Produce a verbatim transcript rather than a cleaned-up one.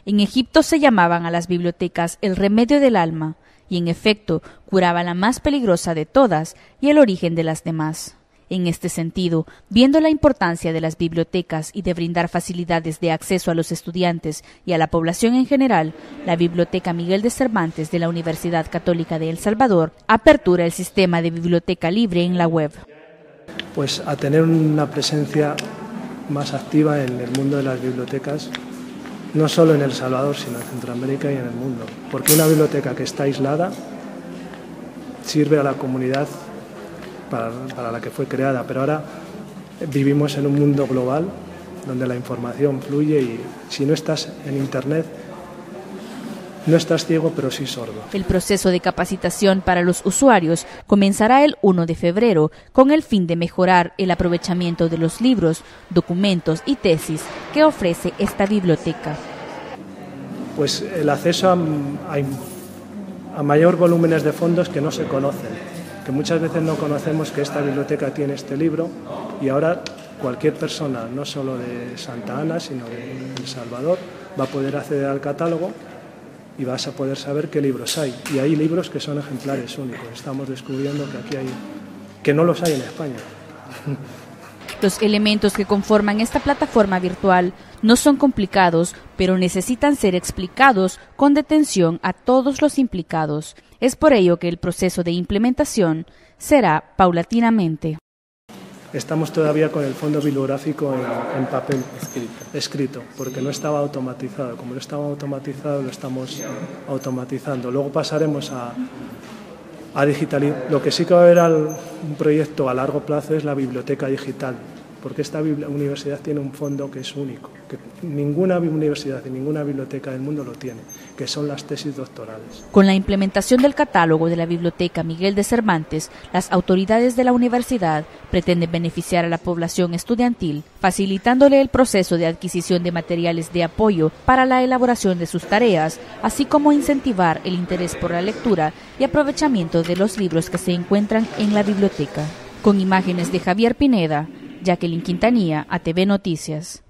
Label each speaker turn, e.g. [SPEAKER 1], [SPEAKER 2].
[SPEAKER 1] En Egipto se llamaban a las bibliotecas el remedio del alma, y en efecto curaban la más peligrosa de todas y el origen de las demás. En este sentido, viendo la importancia de las bibliotecas y de brindar facilidades de acceso a los estudiantes y a la población en general, la Biblioteca Miguel de Cervantes de la Universidad Católica de El Salvador apertura el sistema de biblioteca libre en la web.
[SPEAKER 2] Pues a tener una presencia más activa en el mundo de las bibliotecas, no solo en El Salvador, sino en Centroamérica y en el mundo. Porque una biblioteca que está aislada sirve a la comunidad para, para la que fue creada, pero ahora vivimos en un mundo global donde la información fluye y si no estás en Internet, no estás ciego, pero sí sordo.
[SPEAKER 1] El proceso de capacitación para los usuarios comenzará el primero de febrero con el fin de mejorar el aprovechamiento de los libros, documentos y tesis que ofrece esta biblioteca.
[SPEAKER 2] Pues el acceso a, a, a mayor volúmenes de fondos que no se conocen, que muchas veces no conocemos que esta biblioteca tiene este libro y ahora cualquier persona, no solo de Santa Ana, sino de El Salvador, va a poder acceder al catálogo y vas a poder saber qué libros hay. Y hay libros que son ejemplares únicos. Estamos descubriendo que aquí hay, que no los hay en España.
[SPEAKER 1] Los elementos que conforman esta plataforma virtual no son complicados, pero necesitan ser explicados con detención a todos los implicados. Es por ello que el proceso de implementación será paulatinamente.
[SPEAKER 2] Estamos todavía con el fondo bibliográfico en, en papel escrito. escrito, porque no estaba automatizado. Como no estaba automatizado, lo estamos automatizando. Luego pasaremos a, a digitalizar. Lo que sí que va a haber al, un proyecto a largo plazo es la biblioteca digital, porque esta universidad tiene un fondo que es único, que ninguna universidad y ninguna biblioteca del mundo lo tiene, que son las tesis doctorales.
[SPEAKER 1] Con la implementación del catálogo de la Biblioteca Miguel de Cervantes, las autoridades de la universidad pretenden beneficiar a la población estudiantil, facilitándole el proceso de adquisición de materiales de apoyo para la elaboración de sus tareas, así como incentivar el interés por la lectura y aprovechamiento de los libros que se encuentran en la biblioteca. Con imágenes de Javier Pineda, Jacqueline Quintanilla, A T V Noticias.